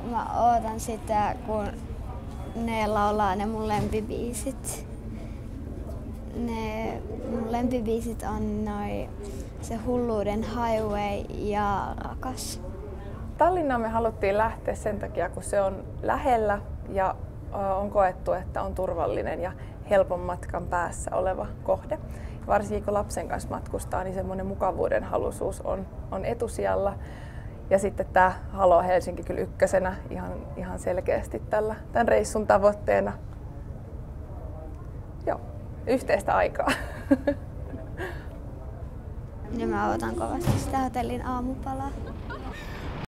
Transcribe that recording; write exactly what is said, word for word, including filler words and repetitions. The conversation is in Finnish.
Mä ootan sitä, kun ne laulaa ne mun lempibiisit. Ne mun lempibiisit on noi se Hulluuden Highway ja Rakas. Tallinnaan me haluttiin lähteä sen takia, kun se on lähellä ja on koettu, että on turvallinen ja helpon matkan päässä oleva kohde. Varsinkin kun lapsen kanssa matkustaa, niin semmoinen mukavuuden haluisuus on, on etusijalla. Ja sitten tämä Halo Helsinki kyllä ykkösenä ihan, ihan selkeästi tällä, tämän reissun tavoitteena. Joo, yhteistä aikaa. Ja mä odotan kovasti sitä hotellin aamupalaa.